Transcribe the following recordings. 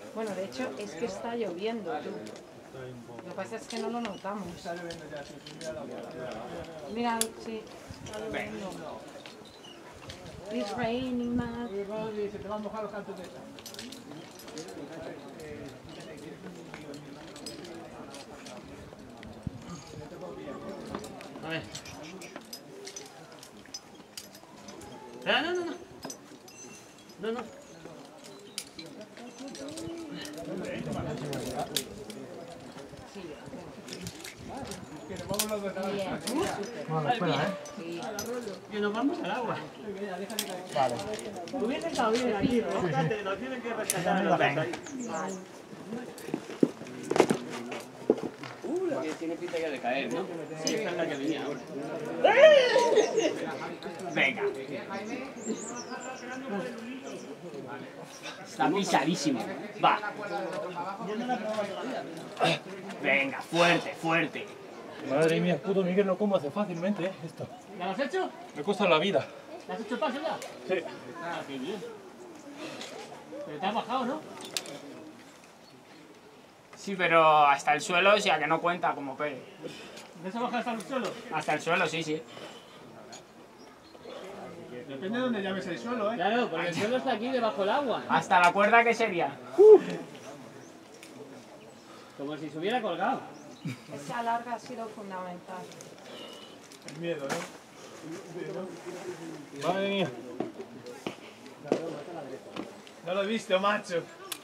Bueno, de hecho es que está lloviendo, tú. Lo que pasa es que no lo notamos. Mira, sí, está lloviendo. It's raining, man. Se te van a mojar los cantos de esa. A ver. Ah, no. No. Que nos vamos los dos a la Bueno, espera, Sí. Que nos vamos al agua. Vale. Hubiese estado bien aquí, ¿no? Nos tienen que rescatar los dos ahí. La que tiene pinta ya de caer, ¿no? Sí, esta es la que venía ahora. Venga. Está pisadísimo. Va. Venga, fuerte. Madre mía, puto Miguel, no como hace fácilmente, esto. ¿Ya lo has hecho? Me cuesta la vida. ¿Le has hecho el paso ya? Sí. Ah, qué bien. Pero te has bajado, ¿no? Sí, pero hasta el suelo, o sea que no cuenta como pez. ¿Te has bajado hasta el suelo? Hasta el suelo, sí. Depende de dónde llames el suelo, ¿eh? Claro, porque el suelo está aquí debajo del agua. Hasta la cuerda, ¿qué sería? Como si se hubiera colgado. Esa larga ha sido fundamental. El miedo, ¿no? Madre mía. No lo he visto, macho.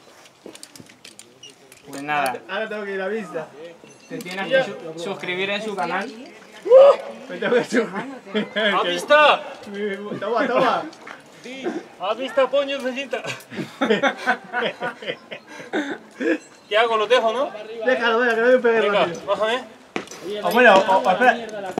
Pues nada, Ahora tengo que ir a vista. te tienes que suscribir en su canal. Me tengo que subir. ¡A vista! Toma. ¡A vista, poño, cecita! ¿Qué hago? ¿Lo dejo, no? Déjalo, venga, que no me pegue Venga, rápido. bájame. Oye, O bueno, va a ir o a la espera. mierda la